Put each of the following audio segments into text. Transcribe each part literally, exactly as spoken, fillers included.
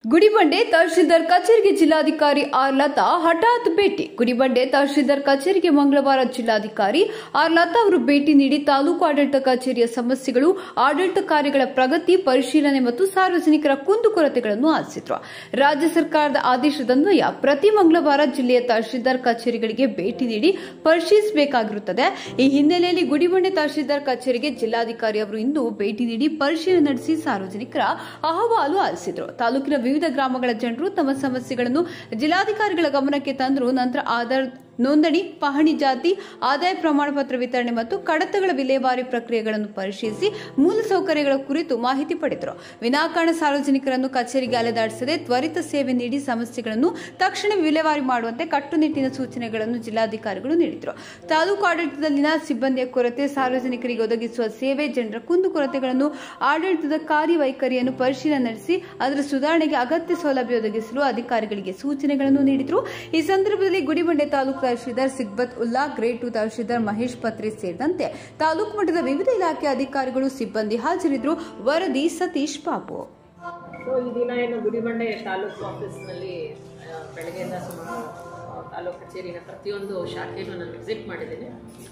ಗುಡಿಬಂಡೆ ತಹಶೀಲ್ದಾರ್ ಕಚೇರಿಗೆ ಜಿಲ್ಲಾಧಿಕಾರಿ ಆರ್ ಲತಾ ಹಠಾತ್ ಭೇಟಿ. ಗುಡಿಬಂಡೆ ತಹಶೀಲ್ದಾರ್ ಕಚೇರಿಗೆ ಮಂಗಳವಾರ ಜಿಲ್ಲಾಧಿಕಾರಿ ಆರ್ ಲತಾ ಅವರು ಭೇಟಿ ನೀಡಿ ತಾಲೂಕು ಆಡಳಿತ ಕಚೇರಿಯ ಸಮಸ್ಯೆಗಳು, ಆಡಳಿತ ಕಾರ್ಯಗಳ ಪ್ರಗತಿ ಪರಿಶೀಲನೆ ಮತ್ತು ಸಾರ್ವಜನಿಕರ ಕುಂದುಕೊರತೆಗಳನ್ನು ಆಲಿಸಿದರು. ರಾಜ್ಯ ಸರ್ಕಾರದ ಆದೇಶದನ್ವಯ ಪ್ರತಿ ಮಂಗಳವಾರ ಜಿಲ್ಲೆಯ ತಹಶೀಲ್ದಾರ್ ಕಚೇರಿಗಳಿಗೆ ಭೇಟಿ ನೀಡಿ ಪರಿಶೀಲಿಸಬೇಕಾಗಿರುತ್ತದೆ. ಈ ಹಿನ್ನೆಲೆಯಲ್ಲಿ ಗುಡಿಬಂಡೆ ತಹಶೀಲ್ದಾರ್ ಕಚೇರಿಗೆ ಜಿಲ್ಲಾಧಿಕಾರಿ ಅವರು ಇಂದು ಭೇಟಿ ನೀಡಿ ಪರಿಶೀಲನೆ ನಡೆಸಿ ಸಾರ್ವಜನಿಕರ ಅಹವಾಲು ಆಲಿಸಿದರು. ತಾಲೂಕಿನ ವಿವಿಧ ಗ್ರಾಮಗಳ ಜನರು ತಮ್ಮ ಸಮಸ್ಯೆಗಳನ್ನು ಜಿಲ್ಲಾಧಿಕಾರಿಗಳ ಗಮನಕ್ಕೆ ತಂದರು. ನಂತರ ಆಧಾರ್ ನೋಂದಣಿ, ಪಹಣಿ ಜಾತಿ, ಆದಾಯ ಪ್ರಮಾಣ ಪತ್ರ ವಿತರಣೆ ಮತ್ತು ಕಡತಗಳ ವಿಲೇವಾರಿ ಪ್ರಕ್ರಿಯೆಗಳನ್ನು ಪರಿಶೀಲಿಸಿ ಮೂಲಸೌಕರ್ಯಗಳ ಕುರಿತು ಮಾಹಿತಿ ಪಡೆದರು. ವಿನಾಕಾರಣ ಸಾರ್ವಜನಿಕರನ್ನು ಕಚೇರಿಗೆ ಅಲೆದಾಡಿಸದೆ ತ್ವರಿತ ಸೇವೆ ನೀಡಿ ಸಮಸ್ಯೆಗಳನ್ನು ತಕ್ಷಣ ವಿಲೇವಾರಿ ಮಾಡುವಂತೆ ಕಟ್ಟುನಿಟ್ಟಿನ ಸೂಚನೆಗಳನ್ನು ಜಿಲ್ಲಾಧಿಕಾರಿಗಳು ನೀಡಿದರು. ತಾಲೂಕು ಆಡಳಿತದಲ್ಲಿನ ಸಿಬ್ಬಂದಿಯ ಕೊರತೆ, ಸಾರ್ವಜನಿಕರಿಗೆ ಒದಗಿಸುವ ಸೇವೆ, ಜನರ ಕುಂದುಕೊರತೆಗಳನ್ನು, ಆಡಳಿತದ ಕಾರ್ಯವೈಖರಿಯನ್ನು ಪರಿಶೀಲನೆ ನಡೆಸಿ ಅದರ ಸುಧಾರಣೆಗೆ ಅಗತ್ಯ ಸೌಲಭ್ಯ ಒದಗಿಸಲು ಅಧಿಕಾರಿಗಳಿಗೆ ಸೂಚನೆಗಳನ್ನು ನೀಡಿದರು. ಈ ಸಂದರ್ಭದಲ್ಲಿ ಗುಡಿಬಂಡೆ ತಾಲೂಕು ತಹಶೀಲ್ದಾರ್ ಸಿಗ್ಬತ್ ಉಲ್ಲಾ, ಗ್ರೇಡ್ ಟು ತಹಶೀಲ್ದಾರ್ ಮಹೇಶ್ ಪತ್ರಿ ಸೇರಿದಂತೆ ತಾಲೂಕು ಮಟ್ಟದ ವಿವಿಧ ಇಲಾಖೆ ಅಧಿಕಾರಿಗಳು, ಸಿಬ್ಬಂದಿ ಹಾಜರಿದ್ದರು. ವರದಿ ಸತೀಶ್ ಬಾಬು. ಈ ದಿನ ಏನು ಗುಡಿಬಂಡೆ ತಾಲೂಕು ಆಫೀಸ್ನಲ್ಲಿ ಬೆಳಗ್ಗೆಯಿಂದ ಸುಮಾರು ತಾಲೂಕು ಕಚೇರಿನ ಪ್ರತಿಯೊಂದು ಶಾಖೆಯನ್ನು ನಾನು ವಿಸಿಟ್ ಮಾಡಿದ್ದೀನಿ.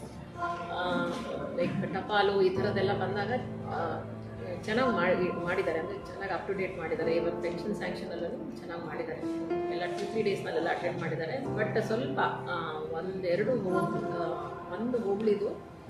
ಲೈಕ್ ಟಪಾಲು ಈ ಥರದ್ದೆಲ್ಲ ಬಂದಾಗ ಚೆನ್ನಾಗಿ ಮಾಡಿ ಮಾಡಿದ್ದಾರೆ ಅಂದರೆ ಚೆನ್ನಾಗಿ ಅಪ್ ಟು ಡೇಟ್ ಮಾಡಿದ್ದಾರೆ. ಇವತ್ತು ಪೆನ್ಷನ್ ಸ್ಯಾಂಕ್ಷನಲ್ಲೂ ಚೆನ್ನಾಗಿ ಮಾಡಿದ್ದಾರೆ. ಎಲ್ಲ ಟೂ ತ್ರೀ ಡೇಸ್ನಲ್ಲೆಲ್ಲ ಅಟೆಂಡ್ ಮಾಡಿದ್ದಾರೆ. ಬಟ್ ಸ್ವಲ್ಪ ಒಂದೆರಡು ಒಂದು ಹೋಗ್ಲಿದು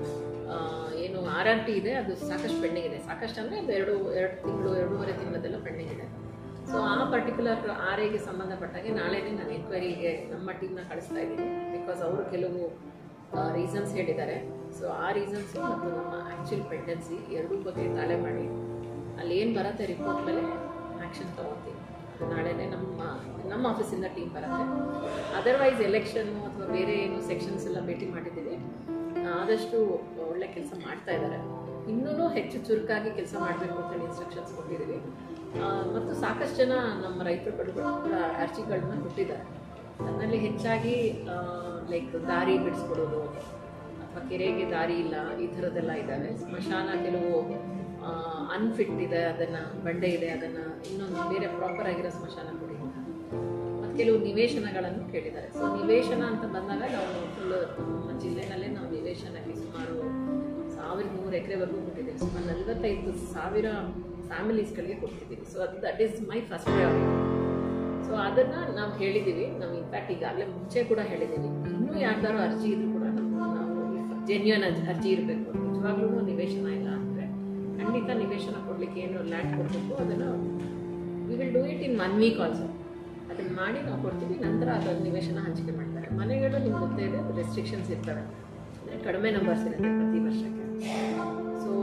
ಏನು ಆರ್ ಆರ್ ಟಿ ಇದೆ, ಅದು ಸಾಕಷ್ಟು ಪೆಂಡಿಂಗ್ ಇದೆ. ಸಾಕಷ್ಟು ಅಂದರೆ ಒಂದು ಎರಡು ಎರಡು ತಿಂಗಳು ಎರಡೂವರೆ ತಿಂಗಳದೆಲ್ಲ ಪೆಂಡಿಂಗ್ ಇದೆ. ಸೊ ಆ ಪರ್ಟಿಕ್ಯುಲರ್ ಆರ್ ಎಗೆ ಸಂಬಂಧಪಟ್ಟಾಗೆ ನಾಳೆನೇ ನಾನು ಎನ್ಕ್ವೈರಿಗೆ ನಮ್ಮ ಟೀಮ್ನ ಕಳಿಸ್ತಾ ಇದ್ದೀನಿ. ಬಿಕಾಸ್ ಅವರು ಕೆಲವು ರೀಸನ್ಸ್ ಹೇಳಿದ್ದಾರೆ. ಸೊ ಆ ರೀಸನ್ಸು ಮತ್ತು ನಮ್ಮ ಆ್ಯಕ್ಚುಲ್ ಪೆಂಡೆನ್ಸಿ ಎರಡೂ ಬಗ್ಗೆ ತಾಳೆ ಮಾಡಿ ಅಲ್ಲಿ ಏನು ಬರುತ್ತೆ ರಿಪೋರ್ಟ್ ಮೇಲೆ ಆ್ಯಕ್ಷನ್ ತೊಗೊಳ್ತೀವಿ. ಅದು ನಾಳೆನೇ ನಮ್ಮ ನಮ್ಮ ಆಫೀಸಿಂದ ಟೀಮ್ ಬರುತ್ತೆ. ಅದರ್ವೈಸ್ ಎಲೆಕ್ಷನ್ನು ಅಥವಾ ಬೇರೆ ಏನು ಸೆಕ್ಷನ್ಸ್ ಎಲ್ಲ ಭೇಟಿ ಮಾಡಿದ್ದೀವಿ. ಆದಷ್ಟು ಒಳ್ಳೆ ಕೆಲಸ ಮಾಡ್ತಾ ಇದ್ದಾರೆ. ಇನ್ನೂ ಹೆಚ್ಚು ಚುರುಕಾಗಿ ಕೆಲಸ ಮಾಡಬೇಕು ಅಂತೇಳಿ ಇನ್ಸ್ಟ್ರಕ್ಷನ್ಸ್ ಕೊಟ್ಟಿದ್ದೀವಿ. ಮತ್ತು ಸಾಕಷ್ಟು ಜನ ನಮ್ಮ ರೈತರುಗಳು ಕೂಡ ಅರ್ಜಿಗಳನ್ನ ಕೊಟ್ಟಿದ್ದಾರೆ. ಅದರಲ್ಲಿ ಹೆಚ್ಚಾಗಿ ಲೈಕ್ ದಾರಿ ಬಿಡಿಸ್ಕೊಡೋದು ಅಥವಾ ಕೆರೆಗೆ ದಾರಿ ಇಲ್ಲ, ಈ ಥರದ್ದೆಲ್ಲ ಇದ್ದಾವೆ. ಸ್ಮಶಾನ ಕೆಲವು ಅನ್ಫಿಟ್ ಇದೆ, ಅದನ್ನು ಬಂಡೆ ಇದೆ, ಅದನ್ನು ಇನ್ನೊಂದು ಬೇರೆ ಪ್ರಾಪರ್ ಆಗಿರೋ ಸ್ಮಶಾನ ಕೊಡಿ. ಮತ್ತು ಕೆಲವು ನಿವೇಶನಗಳನ್ನು ಕೇಳಿದ್ದಾರೆ. ಸೊ ನಿವೇಶನ ಅಂತ ಬಂದಾಗ ನಾವು ಫುಲ್ ನಮ್ಮ ಜಿಲ್ಲೆನಲ್ಲೇ ನಾವು ನಿವೇಶನಕ್ಕೆ ಸುಮಾರು ಸಾವಿರದ ನೂರು ಎಕರೆವರೆಗೂ ಕೊಟ್ಟಿದ್ದೀವಿ. ಸುಮಾರು ನಲವತ್ತೈದು ಸಾವಿರ ಫ್ಯಾಮಿಲೀಸ್ಗಳಿಗೆ ಕೊಡ್ತಿದ್ದೀವಿ. ಸೊ ಅದು that is my first priority. So ಅದನ್ನು ನಾವು ಹೇಳಿದ್ದೀವಿ. ನಾವು ಇನ್ಫ್ಯಾಕ್ಟ್ ಈಗಾಗಲೇ ಮುಂಚೆ ಕೂಡ ಹೇಳಿದ್ದೀವಿ. ಇನ್ನೂ ಯಾರ್ದಾರು ಅರ್ಜಿ ಇದ್ರೂ ಕೂಡ ನಾವು ನಾವು ಜೆನ್ಯೂನ್ ಅರ್ಜಿ ಇರಬೇಕು. ನಿಜವಾಗ್ಲೂ ನಿವೇಶನ ಇಲ್ಲ ಅಂದರೆ ಖಂಡಿತ ನಿವೇಶನ ಕೊಡಲಿಕ್ಕೆ ಏನು ಲ್ಯಾಂಡ್ ಕೊಡಬೇಕು ಅದನ್ನು we will do it in one week also. ಅದನ್ನು ಮಾಡಿ ನಾವು ಕೊಡ್ತೀವಿ. ನಂತರ ಅದನ್ನು ನಿವೇಶನ ಹಂಚಿಕೆ ಮಾಡ್ತಾರೆ. ಮನೆಗಳು ನಿಮ್ಗೆ ಗೊತ್ತೇ ಇದೆ, ರೆಸ್ಟ್ರಿಕ್ಷನ್ಸ್ ಇರ್ತವೆ, ಕಡಿಮೆ ನಂಬರ್ಸ್ ಇರುತ್ತೆ ಪ್ರತಿ ವರ್ಷಕ್ಕೆ. ಸೊ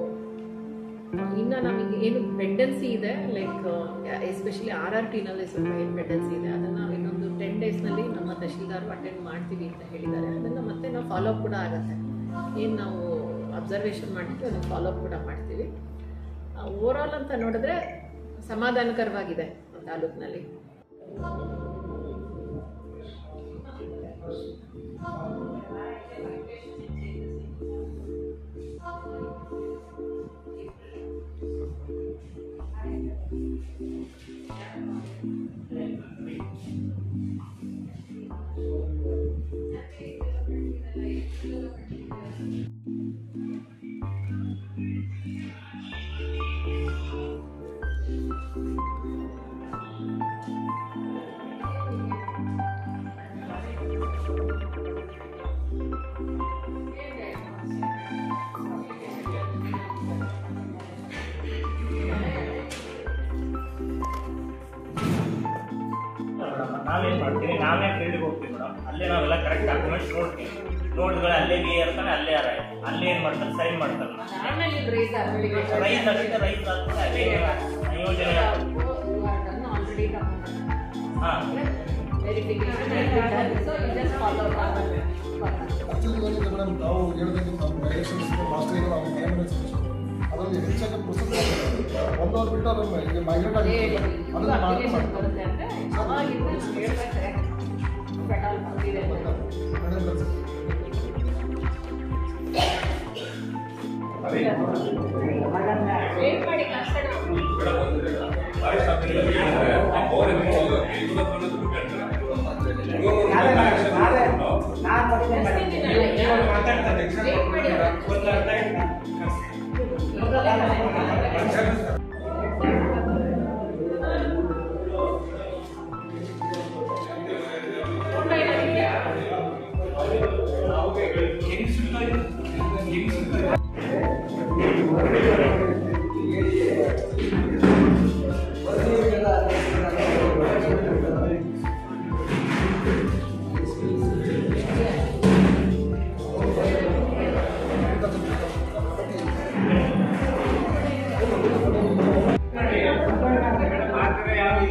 ಇನ್ನು ನಮಗೆ ಏನು ಪೆಂಡೆನ್ಸಿ ಇದೆ, ಲೈಕ್ ಎಸ್ಪೆಷಲಿ ಆರ್ ಆರ್ ಟಿನಲ್ಲಿ ಸ್ವಲ್ಪ ಏನು ಪೆಂಡೆನ್ಸಿ ಇದೆ ಅದನ್ನು ನಾವು ಇನ್ನೊಂದು ಟೆನ್ ಡೇಸ್ನಲ್ಲಿ ನಮ್ಮ ತಹಶೀಲ್ದಾರು ಅಟೆಂಡ್ ಮಾಡ್ತೀವಿ ಅಂತ ಹೇಳಿದ್ದಾರೆ. ಅದನ್ನು ಮತ್ತೆ ನಾವು ಫಾಲೋಅಪ್ ಕೂಡ ಆಗುತ್ತೆ. ಏನು ನಾವು ಅಬ್ಸರ್ವೇಷನ್ ಮಾಡಿದ್ವಿ ಅದನ್ನು ಫಾಲೋಅಪ್ ಕೂಡ ಮಾಡ್ತೀವಿ. ಓವರಾಲ್ ಅಂತ ನೋಡಿದ್ರೆ ಸಮಾಧಾನಕರವಾಗಿದೆ ತಾಲೂಕಿನಲ್ಲಿ. ನಾವೇನು ಮಾಡ್ತೀವಿ, ನಾವೇ ಫೀಲ್ಡ್ಗೆ ಹೋಗ್ತೀವಿ ಮೇಡಮ್. ಅಲ್ಲೇ ನಾವೆಲ್ಲ ಕರೆಕ್ಟ್ ಡಾಕ್ಯುಮೆಂಟ್ಸ್ ನೋಡ್ತೀವಿ. ನೋಡಿದ್ಮೇಲೆ ಅಲ್ಲೇ ಬಿ ಇರ್ತಾನೆ, ಅಲ್ಲೇ ಯಾರ ಅಲ್ಲೇ ಏನು ಮಾಡ್ತಾರೆ, ಸೈನ್ ಮಾಡ್ತಾರೆ. ರೈತ ಅಷ್ಟೇ ರೈತ ಅಲ್ಲೇ ಯೋಜನೆ ಹಾಂ ಮೇಡಮ್ ನಾವು ಹೇಳಿದಾಗ ನಮ್ಮ ಡೈರೆಕ್ಷನ್ಸ್ ಲಾಸ್ಟ್ ಇಯರ್ ನಾವು ಅದರಲ್ಲಿ ಹೆಚ್ಚಾಗಿ ಪ್ರೊಸೆಸ್ ಮಾಡ್ತಾರೆ. ಒಂದು ಅವರ್ ಬಿಟ್ಟು ಅದನ್ನು ಈಗ ಮೈಗ್ರೇಟ್ ಆಗಿ ಅದನ್ನು ಮಾಡ್ತಾರೆ. ವೇಟ್ ಮಾಡಿ ಕಷ್ಟ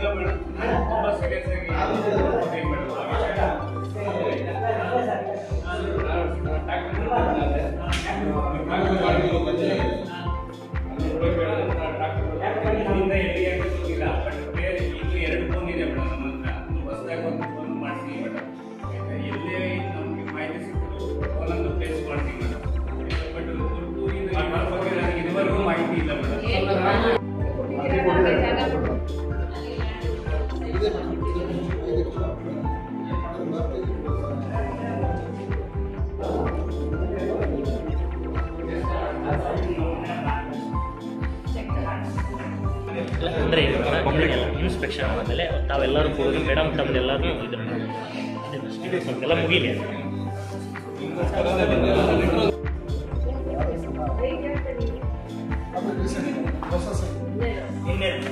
ತುಂಬ ಸೀರಿಯಸ್ ಆಗಿ ಎರಡು ಫೋನ್ ಇದೆ ಮೇಡಮ್ ನಮ್ಮ ಹತ್ರ ಹೊಸದಾಗಿ ಒಂದು ಫೋನ್ ಮಾಡಿಸಿ ಮೇಡಮ್ ಎಲ್ಲೇ ನಮಗೆ ಮಾಹಿತಿ ಸಿಕ್ಕರು ಫೋನನ್ನು ಪ್ಲೇಸ್ ಮಾಡ್ತೀವಿ ಮೇಡಮ್ ಬಟ್ ದುಡ್ಡು ಇದು ನನಗೆ ಇದುವರೆಗೂ ಮಾಹಿತಿ ಇಲ್ಲ ಮೇಡಮ್. ಅಂದರೆ ಇನ್ಸ್ಪೆಕ್ಷನ್ ಆದಮೇಲೆ ತಾವೆಲ್ಲರೂ ಕೂಡಿ ಮೇಡಮ್ ತಮ್ಮದೆಲ್ಲರೂ ಇದ್ರು ಎಲ್ಲ ಮುಗೀಲಿ ಇನ್ನೇನು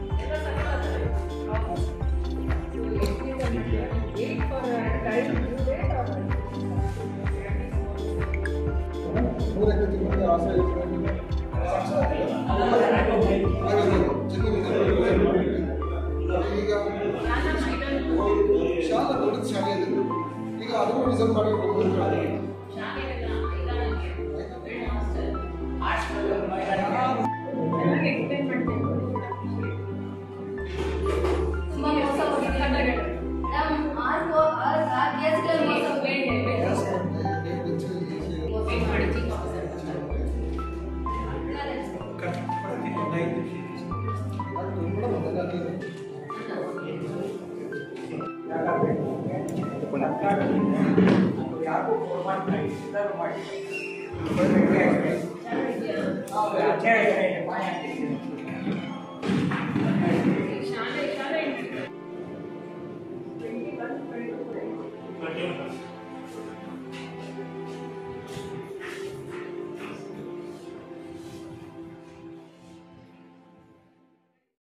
ಶಾಲಾ ದೊಡ್ಡದು ಶಾಲೆ ಇದೆ ಈಗ ಅದನ್ನು ರಿಸರ್ವ್ ಮಾಡಿ ಯಾಕೋ